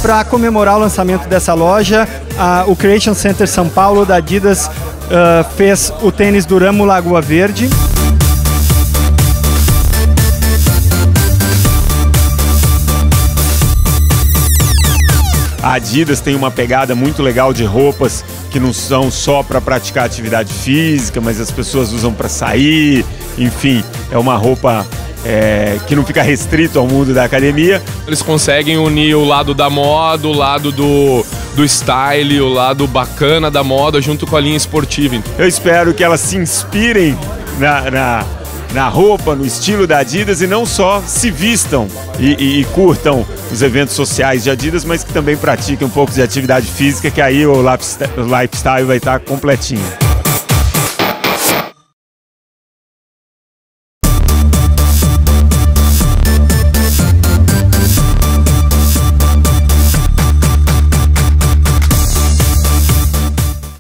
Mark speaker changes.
Speaker 1: para comemorar o lançamento dessa loja, o Creation Center São Paulo da Adidas fez o tênis Duramo Lagoa Verde.
Speaker 2: A Adidas tem uma pegada muito legal de roupas que não são só para praticar atividade física, mas as pessoas usam para sair, enfim, é uma roupa que não fica restrito ao mundo da academia.
Speaker 3: Eles conseguem unir o lado da moda, o lado do style, o lado bacana da moda junto com a linha esportiva.
Speaker 2: Eu espero que elas se inspirem na roupa, no estilo da Adidas e não só se vistam e curtam os eventos sociais de Adidas, mas que também pratiquem um pouco de atividade física, que aí o lifestyle vai estar completinho.